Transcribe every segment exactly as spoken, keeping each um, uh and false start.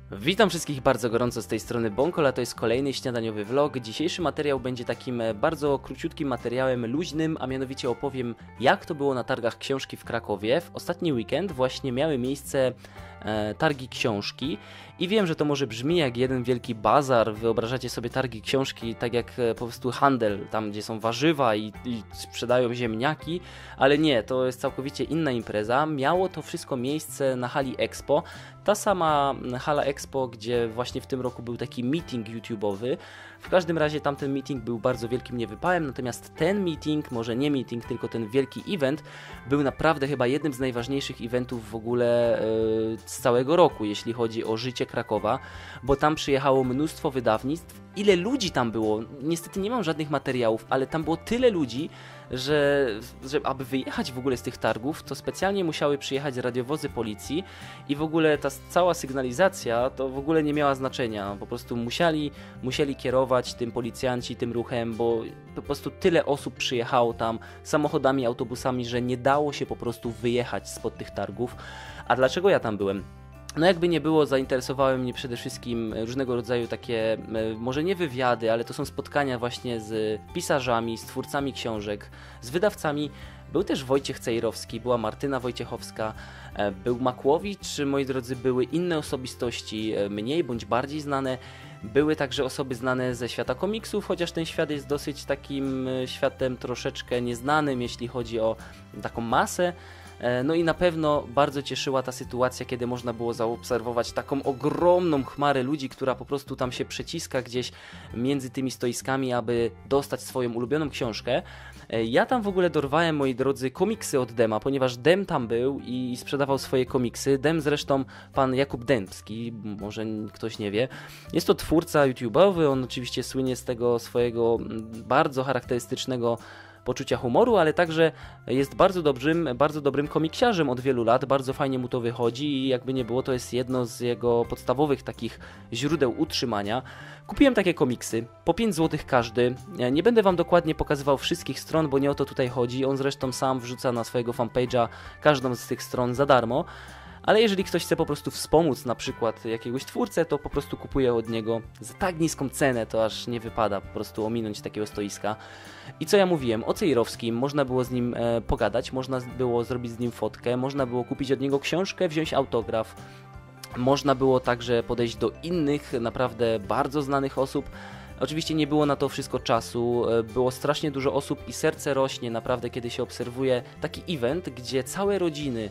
Witam wszystkich bardzo gorąco z tej strony Bąkol, a to jest kolejny śniadaniowy vlog. Dzisiejszy materiał będzie takim bardzo króciutkim materiałem luźnym, a mianowicie opowiem, jak to było na targach książki w Krakowie. W ostatni weekend właśnie miały miejsce e, targi książki i wiem, że to może brzmi jak jeden wielki bazar. Wyobrażacie sobie targi książki tak jak e, po prostu handel, tam gdzie są warzywa i, i sprzedają ziemniaki, ale nie, to jest całkowicie inna impreza. Miało to wszystko miejsce na hali Expo. Ta sama hala Expo, gdzie właśnie w tym roku był taki meeting YouTube'owy. W każdym razie tamten meeting był bardzo wielkim niewypałem, natomiast ten meeting, może nie meeting, tylko ten wielki event, był naprawdę chyba jednym z najważniejszych eventów w ogóle yy, z całego roku, jeśli chodzi o życie Krakowa, bo tam przyjechało mnóstwo wydawnictw. Ile ludzi tam było? Niestety nie mam żadnych materiałów, ale tam było tyle ludzi, że, że aby wyjechać w ogóle z tych targów, to specjalnie musiały przyjechać radiowozy policji i w ogóle ta cała sygnalizacja to w ogóle nie miała znaczenia. Po prostu musieli, musieli kierować tym policjanci tym ruchem, bo po prostu tyle osób przyjechało tam samochodami, autobusami, że nie dało się po prostu wyjechać spod tych targów. A dlaczego ja tam byłem? No jakby nie było, zainteresowały mnie przede wszystkim różnego rodzaju takie, może nie wywiady, ale to są spotkania właśnie z pisarzami, z twórcami książek, z wydawcami. Był też Wojciech Cejrowski, była Martyna Wojciechowska, był Makłowicz, moi drodzy, były inne osobistości, mniej bądź bardziej znane. Były także osoby znane ze świata komiksów, chociaż ten świat jest dosyć takim światem troszeczkę nieznanym, jeśli chodzi o taką masę. No i na pewno bardzo cieszyła ta sytuacja, kiedy można było zaobserwować taką ogromną chmarę ludzi, która po prostu tam się przeciska gdzieś między tymi stoiskami, aby dostać swoją ulubioną książkę. Ja tam w ogóle dorwałem, moi drodzy, komiksy od Dema, ponieważ Dem tam był i sprzedawał swoje komiksy. Dem zresztą pan Jakub Dębski, może ktoś nie wie. Jest to twórca YouTube'owy, on oczywiście słynie z tego swojego bardzo charakterystycznego poczucia humoru, ale także jest bardzo dobrym, bardzo dobrym komiksiarzem od wielu lat, bardzo fajnie mu to wychodzi i jakby nie było, to jest jedno z jego podstawowych takich źródeł utrzymania. Kupiłem takie komiksy, po pięć złotych każdy. Nie będę wam dokładnie pokazywał wszystkich stron, bo nie o to tutaj chodzi, on zresztą sam wrzuca na swojego fanpage'a każdą z tych stron za darmo. Ale jeżeli ktoś chce po prostu wspomóc na przykład jakiegoś twórcę, to po prostu kupuje od niego za tak niską cenę, to aż nie wypada po prostu ominąć takiego stoiska. I co ja mówiłem, o Cejrowskim, można było z nim e, pogadać, można było zrobić z nim fotkę, można było kupić od niego książkę, wziąć autograf. Można było także podejść do innych, naprawdę bardzo znanych osób. Oczywiście nie było na to wszystko czasu, było strasznie dużo osób i serce rośnie naprawdę, kiedy się obserwuje taki event, gdzie całe rodziny,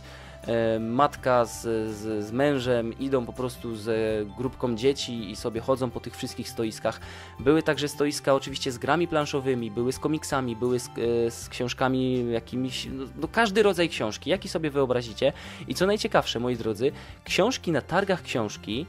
matka z, z, z mężem idą po prostu z grupką dzieci i sobie chodzą po tych wszystkich stoiskach. Były także stoiska oczywiście z grami planszowymi, były z komiksami, były z, z książkami jakimiś, no, no każdy rodzaj książki, jaki sobie wyobrazicie. I co najciekawsze, moi drodzy, książki na targach książki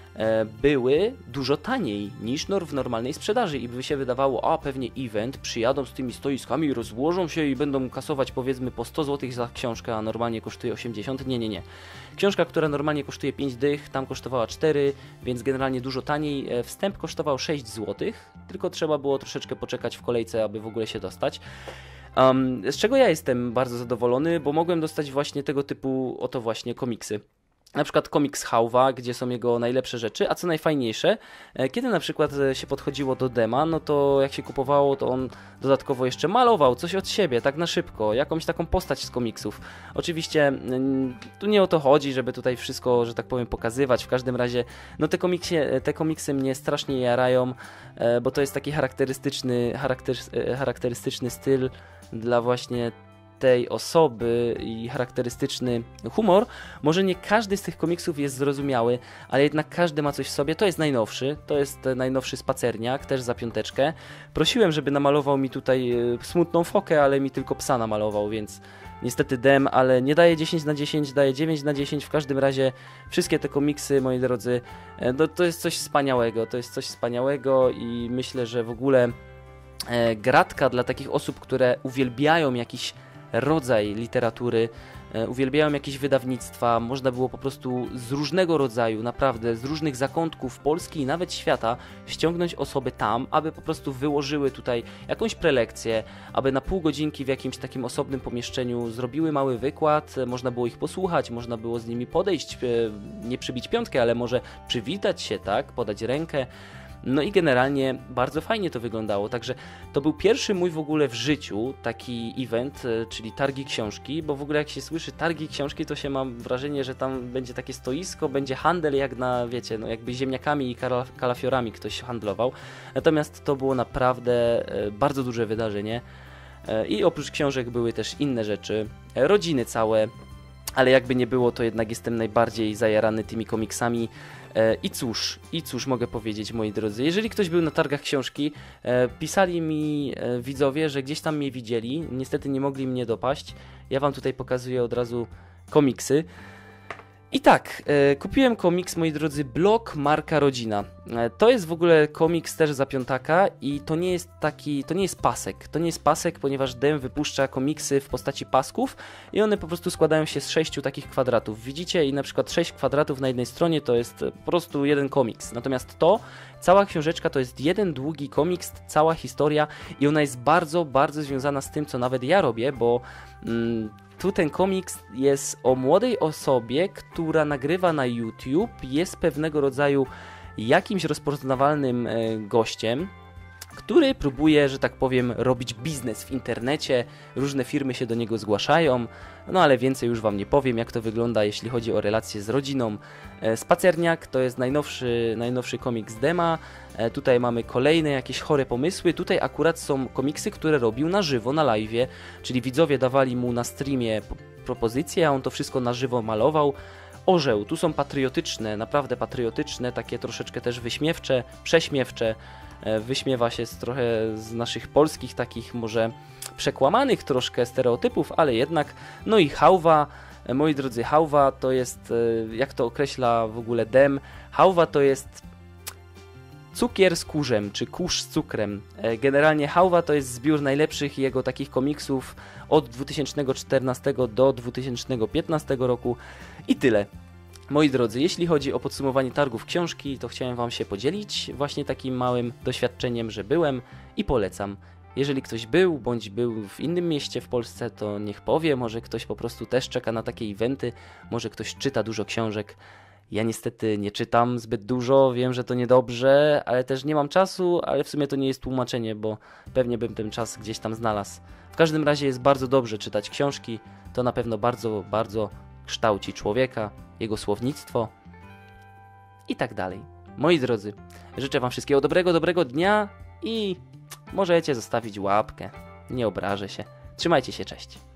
były dużo taniej niż w normalnej sprzedaży i by się wydawało, a pewnie event, przyjadą z tymi stoiskami, rozłożą się i będą kasować powiedzmy po sto złotych za książkę, a normalnie kosztuje osiemdziesiąt. Nie, nie, nie. Książka, która normalnie kosztuje pięć dych, tam kosztowała cztery, więc generalnie dużo taniej. Wstęp kosztował sześć złotych, tylko trzeba było troszeczkę poczekać w kolejce, aby w ogóle się dostać. Um, z czego ja jestem bardzo zadowolony, bo mogłem dostać właśnie tego typu oto właśnie komiksy. Na przykład komiks Hauwa, gdzie są jego najlepsze rzeczy, a co najfajniejsze, kiedy na przykład się podchodziło do Dema, no to jak się kupowało, to on dodatkowo jeszcze malował coś od siebie, tak na szybko, jakąś taką postać z komiksów. Oczywiście tu nie o to chodzi, żeby tutaj wszystko, że tak powiem, pokazywać, w każdym razie no te komiksy, te komiksy mnie strasznie jarają, bo to jest taki charakterystyczny, charakter, charakterystyczny styl dla właśnie tej osoby i charakterystyczny humor. Może nie każdy z tych komiksów jest zrozumiały, ale jednak każdy ma coś w sobie. To jest najnowszy, to jest najnowszy Spacerniak, też za piąteczkę. Prosiłem, żeby namalował mi tutaj smutną fokę, ale mi tylko psa namalował, więc niestety Dem, ale nie daje dziesięć na dziesięć, daje dziewięć na dziesięć. W każdym razie wszystkie te komiksy, moi drodzy, no, to jest coś wspaniałego, to jest coś wspaniałego i myślę, że w ogóle e, gratka dla takich osób, które uwielbiają jakiś rodzaj literatury. Uwielbiałem jakieś wydawnictwa, można było po prostu z różnego rodzaju, naprawdę z różnych zakątków Polski i nawet świata ściągnąć osoby tam, aby po prostu wyłożyły tutaj jakąś prelekcję, aby na pół godzinki w jakimś takim osobnym pomieszczeniu zrobiły mały wykład, można było ich posłuchać, można było z nimi podejść, nie przybić piątkę, ale może przywitać się, tak, podać rękę. No i generalnie bardzo fajnie to wyglądało, także to był pierwszy mój w ogóle w życiu taki event, czyli targi książki, bo w ogóle jak się słyszy targi książki, to się mam wrażenie, że tam będzie takie stoisko, będzie handel jak na, wiecie, no jakby ziemniakami i kalafiorami ktoś handlował, natomiast to było naprawdę bardzo duże wydarzenie i oprócz książek były też inne rzeczy, rodziny całe, ale jakby nie było, to jednak jestem najbardziej zajarany tymi komiksami. I cóż, i cóż mogę powiedzieć, moi drodzy, jeżeli ktoś był na targach książki, pisali mi widzowie, że gdzieś tam mnie widzieli, niestety nie mogli mnie dopaść, ja wam tutaj pokazuję od razu komiksy. I tak, e, kupiłem komiks, moi drodzy, Blok Marka Rodzina. E, to jest w ogóle komiks też za piątaka i to nie jest taki, to nie jest pasek. To nie jest pasek, ponieważ Dem wypuszcza komiksy w postaci pasków i one po prostu składają się z sześciu takich kwadratów. Widzicie? I na przykład sześć kwadratów na jednej stronie to jest po prostu jeden komiks. Natomiast to, cała książeczka to jest jeden długi komiks, cała historia i ona jest bardzo, bardzo związana z tym, co nawet ja robię, bo... Mm, Tu ten komiks jest o młodej osobie, która nagrywa na YouTube, jest pewnego rodzaju jakimś rozpoznawalnym gościem, który próbuje, że tak powiem, robić biznes w internecie, różne firmy się do niego zgłaszają, no ale więcej już wam nie powiem, jak to wygląda, jeśli chodzi o relacje z rodziną. Spacerniak to jest najnowszy, najnowszy komiks Dema, tutaj mamy kolejne jakieś chore pomysły, tutaj akurat są komiksy, które robił na żywo, na live'ie, czyli widzowie dawali mu na streamie propozycje, a on to wszystko na żywo malował. Orzeł, tu są patriotyczne, naprawdę patriotyczne, takie troszeczkę też wyśmiewcze, prześmiewcze, wyśmiewa się z trochę z naszych polskich takich może przekłamanych troszkę stereotypów, ale jednak. No i Hałwa, moi drodzy, Hałwa to jest, jak to określa w ogóle Dem, Hałwa to jest cukier z kurzem, czy kurz z cukrem. Generalnie Hałwa to jest zbiór najlepszych jego takich komiksów od dwa tysiące czternastego do dwa tysiące piętnastego roku i tyle. Moi drodzy, jeśli chodzi o podsumowanie targów książki, to chciałem wam się podzielić właśnie takim małym doświadczeniem, że byłem i polecam. Jeżeli ktoś był, bądź był w innym mieście w Polsce, to niech powie, może ktoś po prostu też czeka na takie eventy, może ktoś czyta dużo książek. Ja niestety nie czytam zbyt dużo, wiem, że to niedobrze, ale też nie mam czasu, ale w sumie to nie jest tłumaczenie, bo pewnie bym ten czas gdzieś tam znalazł. W każdym razie jest bardzo dobrze czytać książki, to na pewno bardzo, bardzo kształci człowieka, jego słownictwo i tak dalej. Moi drodzy, życzę wam wszystkiego dobrego, dobrego dnia i możecie zostawić łapkę, nie obrażę się. Trzymajcie się, cześć.